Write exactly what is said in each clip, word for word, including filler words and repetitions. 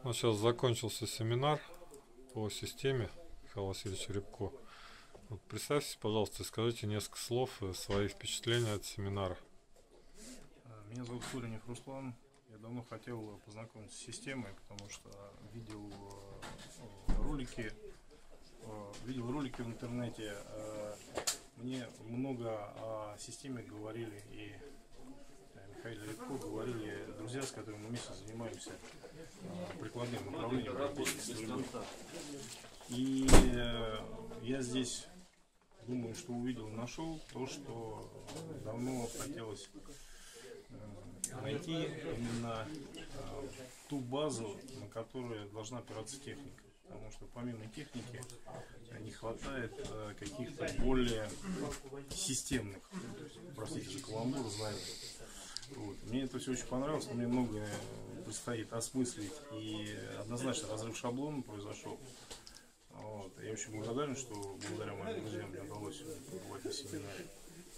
Ну, сейчас закончился семинар по системе Михаила Васильевича Рябко. Вот представьте, пожалуйста, скажите несколько слов и свои впечатления от семинара. Меня зовут Суринев Руслан. Я давно хотел познакомиться с системой, потому что видел ролики, видел ролики в интернете. Мне много о системе говорили и Михаил Рябко говорили друзья, с которыми мы вместе занимаемся прикладным направлением практической стрельбы. И я здесь думаю, что увидел, нашел то, что давно хотелось найти, именно ту базу, на которую должна опираться техника. Потому что помимо техники не хватает каких-то более системных, простите за каламбур, знаний. Вот. Мне это все очень понравилось, мне многое предстоит осмыслить, и однозначно разрыв шаблона произошел. Вот. Я очень благодарен, что благодаря моим друзьям мне удалось побывать на семинаре.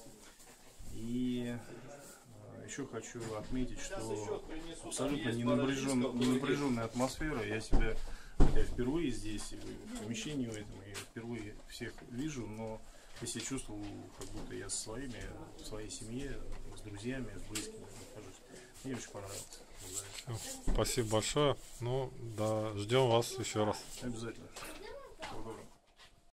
И еще хочу отметить, что абсолютно не, напряжен, не напряженная атмосфера. Я себя, хотя впервые здесь, в помещении в этом, и впервые всех вижу, но я себя чувствовал, как будто я со своими, в своей семье, с друзьями, с близкими нахожусь. Мне очень понравилось. Спасибо большое. Ну, да, ждем вас еще раз. Обязательно.